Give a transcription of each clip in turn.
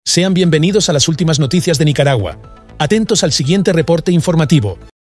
Sean bienvenidos a las últimas noticias de Nicaragua. Atentos al siguiente reporte informativo.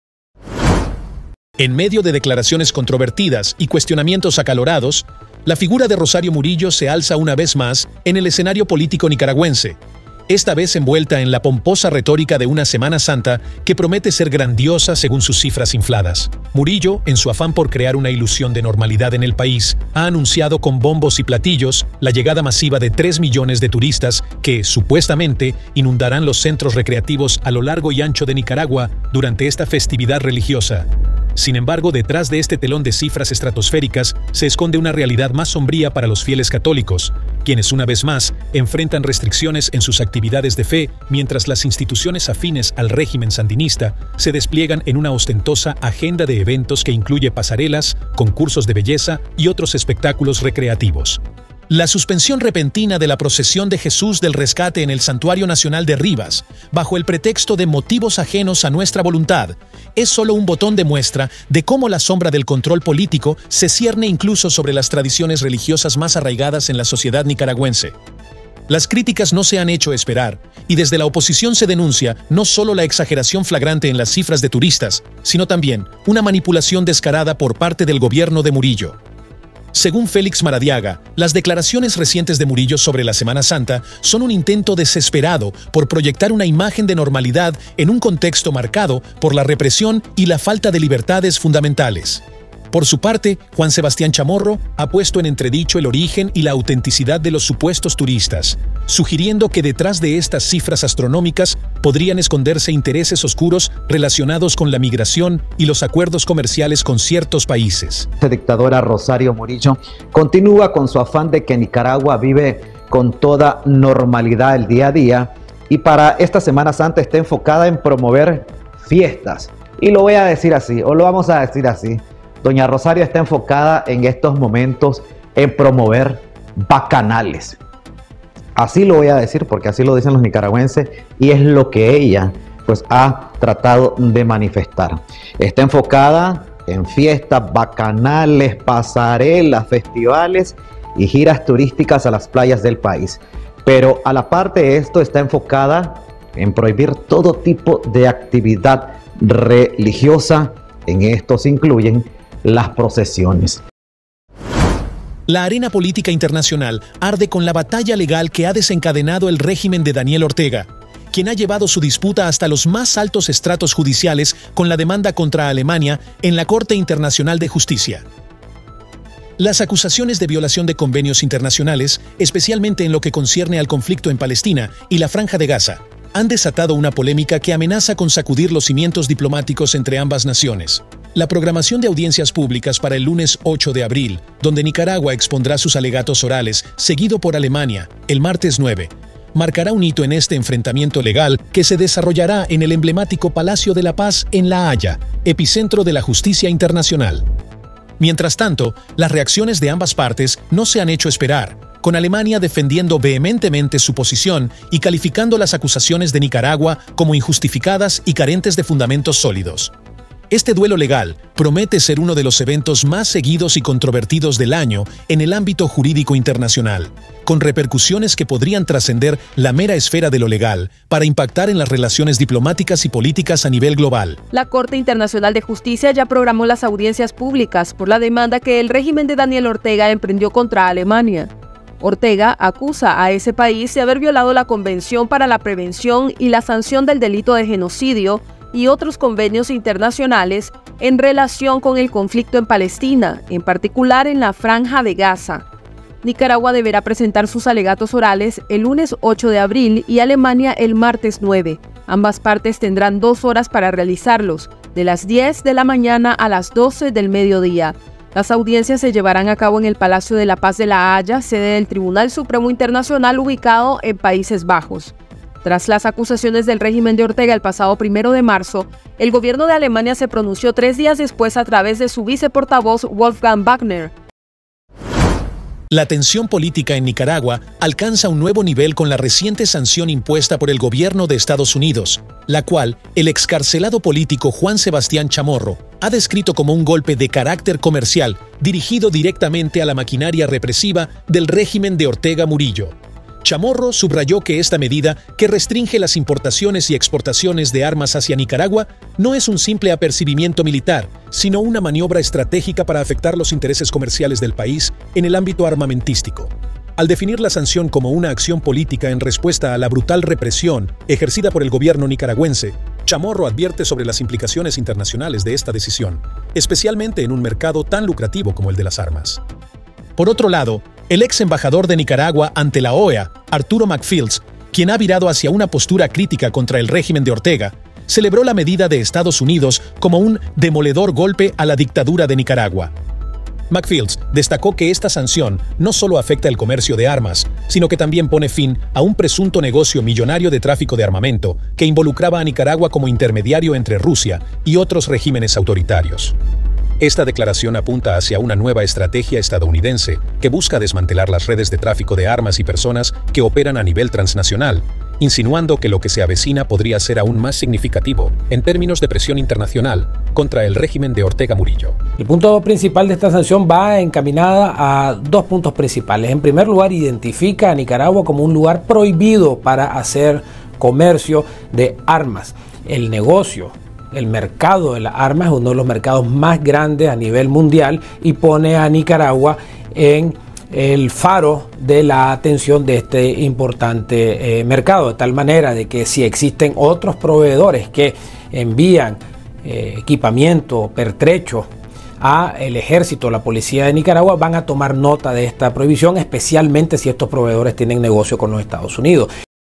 En medio de declaraciones controvertidas y cuestionamientos acalorados, la figura de Rosario Murillo se alza una vez más en el escenario político nicaragüense, esta vez envuelta en la pomposa retórica de una Semana Santa que promete ser grandiosa según sus cifras infladas. Murillo, en su afán por crear una ilusión de normalidad en el país, ha anunciado con bombos y platillos la llegada masiva de 3 millones de turistas que, supuestamente, inundarán los centros recreativos a lo largo y ancho de Nicaragua durante esta festividad religiosa. Sin embargo, detrás de este telón de cifras estratosféricas se esconde una realidad más sombría para los fieles católicos, quienes una vez más enfrentan restricciones en sus actividades de fe mientras las instituciones afines al régimen sandinista se despliegan en una ostentosa agenda de eventos que incluye pasarelas, concursos de belleza y otros espectáculos recreativos. La suspensión repentina de la procesión de Jesús del Rescate en el Santuario Nacional de Rivas, bajo el pretexto de motivos ajenos a nuestra voluntad, es solo un botón de muestra de cómo la sombra del control político se cierne incluso sobre las tradiciones religiosas más arraigadas en la sociedad nicaragüense. Las críticas no se han hecho esperar, y desde la oposición se denuncia no solo la exageración flagrante en las cifras de turistas, sino también una manipulación descarada por parte del gobierno de Murillo. Según Félix Maradiaga, las declaraciones recientes de Murillo sobre la Semana Santa son un intento desesperado por proyectar una imagen de normalidad en un contexto marcado por la represión y la falta de libertades fundamentales. Por su parte, Juan Sebastián Chamorro ha puesto en entredicho el origen y la autenticidad de los supuestos turistas, sugiriendo que detrás de estas cifras astronómicas podrían esconderse intereses oscuros relacionados con la migración y los acuerdos comerciales con ciertos países. La dictadora Rosario Murillo continúa con su afán de que Nicaragua vive con toda normalidad el día a día y para esta Semana Santa está enfocada en promover fiestas. Y lo voy a decir así, o lo vamos a decir así. Doña Rosario está enfocada en estos momentos en promover bacanales. Así lo voy a decir porque así lo dicen los nicaragüenses y es lo que ella pues ha tratado de manifestar. Está enfocada en fiestas, bacanales, pasarelas, festivales y giras turísticas a las playas del país. Pero a la par de esto está enfocada en prohibir todo tipo de actividad religiosa. En esto se incluyen las procesiones. La arena política internacional arde con la batalla legal que ha desencadenado el régimen de Daniel Ortega, quien ha llevado su disputa hasta los más altos estratos judiciales con la demanda contra Alemania en la Corte Internacional de Justicia. Las acusaciones de violación de convenios internacionales, especialmente en lo que concierne al conflicto en Palestina y la Franja de Gaza, han desatado una polémica que amenaza con sacudir los cimientos diplomáticos entre ambas naciones. La programación de audiencias públicas para el lunes 8 de abril, donde Nicaragua expondrá sus alegatos orales, seguido por Alemania, el martes 9, marcará un hito en este enfrentamiento legal que se desarrollará en el emblemático Palacio de la Paz en La Haya, epicentro de la justicia internacional. Mientras tanto, las reacciones de ambas partes no se han hecho esperar, con Alemania defendiendo vehementemente su posición y calificando las acusaciones de Nicaragua como injustificadas y carentes de fundamentos sólidos. Este duelo legal promete ser uno de los eventos más seguidos y controvertidos del año en el ámbito jurídico internacional, con repercusiones que podrían trascender la mera esfera de lo legal para impactar en las relaciones diplomáticas y políticas a nivel global. La Corte Internacional de Justicia ya programó las audiencias públicas por la demanda que el régimen de Daniel Ortega emprendió contra Alemania. Ortega acusa a ese país de haber violado la Convención para la Prevención y la Sanción del Delito de Genocidio y otros convenios internacionales en relación con el conflicto en Palestina, en particular en la Franja de Gaza. Nicaragua deberá presentar sus alegatos orales el lunes 8 de abril y Alemania el martes 9. Ambas partes tendrán 2 horas para realizarlos, de las 10 de la mañana a las 12 del mediodía. Las audiencias se llevarán a cabo en el Palacio de la Paz de La Haya, sede del Tribunal Supremo Internacional ubicado en Países Bajos. Tras las acusaciones del régimen de Ortega el pasado 1 de marzo, el gobierno de Alemania se pronunció 3 días después a través de su viceportavoz Wolfgang Wagner. La tensión política en Nicaragua alcanza un nuevo nivel con la reciente sanción impuesta por el gobierno de Estados Unidos, la cual el excarcelado político Juan Sebastián Chamorro ha descrito como un golpe de carácter comercial dirigido directamente a la maquinaria represiva del régimen de Ortega Murillo. Chamorro subrayó que esta medida, que restringe las importaciones y exportaciones de armas hacia Nicaragua, no es un simple apercibimiento militar, sino una maniobra estratégica para afectar los intereses comerciales del país en el ámbito armamentístico. Al definir la sanción como una acción política en respuesta a la brutal represión ejercida por el gobierno nicaragüense, Chamorro advierte sobre las implicaciones internacionales de esta decisión, especialmente en un mercado tan lucrativo como el de las armas. Por otro lado, el ex embajador de Nicaragua ante la OEA, Arturo McFields, quien ha virado hacia una postura crítica contra el régimen de Ortega, celebró la medida de Estados Unidos como un demoledor golpe a la dictadura de Nicaragua. McFields destacó que esta sanción no solo afecta el comercio de armas, sino que también pone fin a un presunto negocio millonario de tráfico de armamento que involucraba a Nicaragua como intermediario entre Rusia y otros regímenes autoritarios. Esta declaración apunta hacia una nueva estrategia estadounidense que busca desmantelar las redes de tráfico de armas y personas que operan a nivel transnacional, insinuando que lo que se avecina podría ser aún más significativo en términos de presión internacional contra el régimen de Ortega Murillo. El punto principal de esta sanción va encaminada a dos puntos principales. En primer lugar, identifica a Nicaragua como un lugar prohibido para hacer comercio de armas. El negocio, el mercado de las armas es uno de los mercados más grandes a nivel mundial y pone a Nicaragua en el faro de la atención de este importante mercado, de tal manera de que si existen otros proveedores que envían equipamiento, pertrecho a el ejército, la policía de Nicaragua, van a tomar nota de esta prohibición, especialmente si estos proveedores tienen negocio con los Estados Unidos.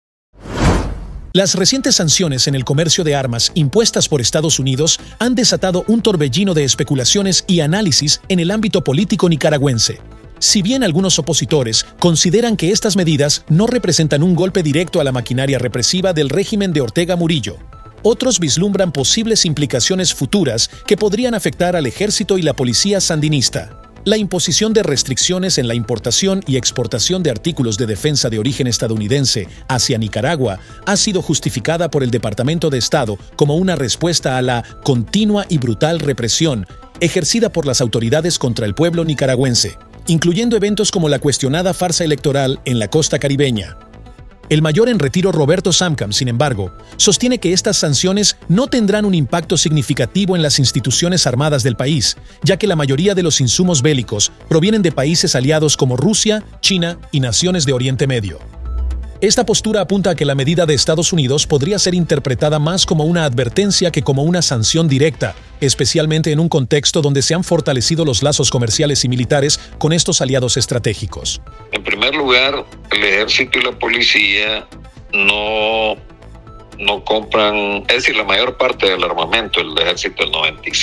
Las recientes sanciones en el comercio de armas impuestas por Estados Unidos han desatado un torbellino de especulaciones y análisis en el ámbito político nicaragüense. Si bien algunos opositores consideran que estas medidas no representan un golpe directo a la maquinaria represiva del régimen de Ortega Murillo, otros vislumbran posibles implicaciones futuras que podrían afectar al ejército y la policía sandinista. La imposición de restricciones en la importación y exportación de artículos de defensa de origen estadounidense hacia Nicaragua ha sido justificada por el Departamento de Estado como una respuesta a la continua y brutal represión ejercida por las autoridades contra el pueblo nicaragüense, incluyendo eventos como la cuestionada farsa electoral en la costa caribeña. El mayor en retiro Roberto Samcam, sin embargo, sostiene que estas sanciones no tendrán un impacto significativo en las instituciones armadas del país, ya que la mayoría de los insumos bélicos provienen de países aliados como Rusia, China y naciones de Oriente Medio. Esta postura apunta a que la medida de Estados Unidos podría ser interpretada más como una advertencia que como una sanción directa, especialmente en un contexto donde se han fortalecido los lazos comerciales y militares con estos aliados estratégicos. En primer lugar, el ejército y la policía no compran, es decir, la mayor parte del armamento del ejército, el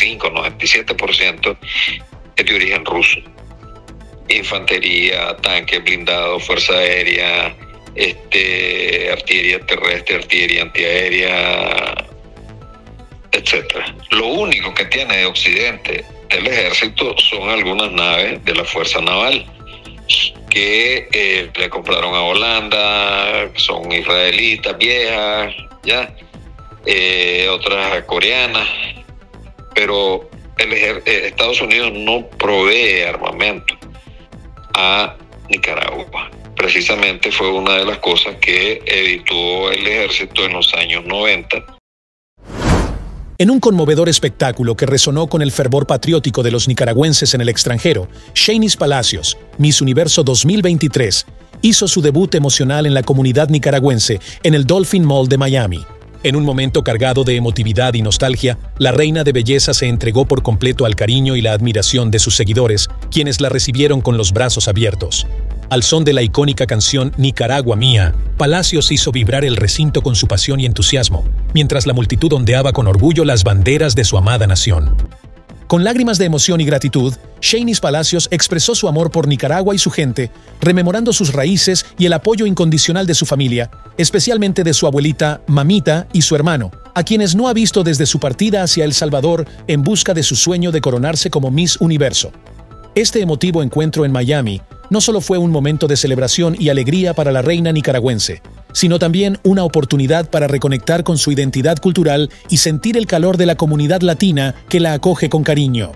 95-97%, es de origen ruso. Infantería, tanques blindados, fuerza aérea, artillería terrestre, artillería antiaérea, etcétera. Lo único que tiene de Occidente el ejército son algunas naves de la Fuerza Naval que le compraron a Holanda, son israelitas viejas, ya, otras coreanas, pero Estados Unidos no provee armamento a Nicaragua. Precisamente fue una de las cosas que evitó el ejército en los años 90. En un conmovedor espectáculo que resonó con el fervor patriótico de los nicaragüenses en el extranjero, Shanice Palacios, Miss Universo 2023, hizo su debut emocional en la comunidad nicaragüense en el Dolphin Mall de Miami. En un momento cargado de emotividad y nostalgia, la reina de belleza se entregó por completo al cariño y la admiración de sus seguidores, quienes la recibieron con los brazos abiertos. Al son de la icónica canción Nicaragua Mía, Palacios hizo vibrar el recinto con su pasión y entusiasmo, mientras la multitud ondeaba con orgullo las banderas de su amada nación. Con lágrimas de emoción y gratitud, Shanice Palacios expresó su amor por Nicaragua y su gente, rememorando sus raíces y el apoyo incondicional de su familia, especialmente de su abuelita, mamita y su hermano, a quienes no ha visto desde su partida hacia El Salvador en busca de su sueño de coronarse como Miss Universo. Este emotivo encuentro en Miami no solo fue un momento de celebración y alegría para la reina nicaragüense, sino también una oportunidad para reconectar con su identidad cultural y sentir el calor de la comunidad latina que la acoge con cariño.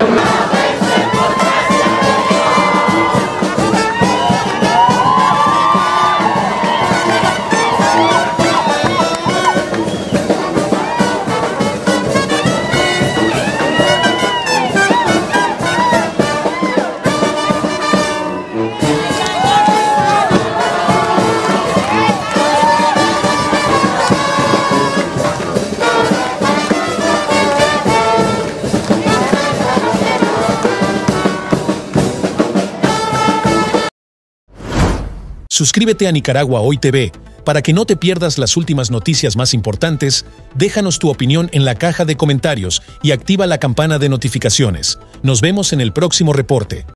Suscríbete a Nicaragua Hoy TV para que no te pierdas las últimas noticias más importantes. Déjanos tu opinión en la caja de comentarios y activa la campana de notificaciones. Nos vemos en el próximo reporte.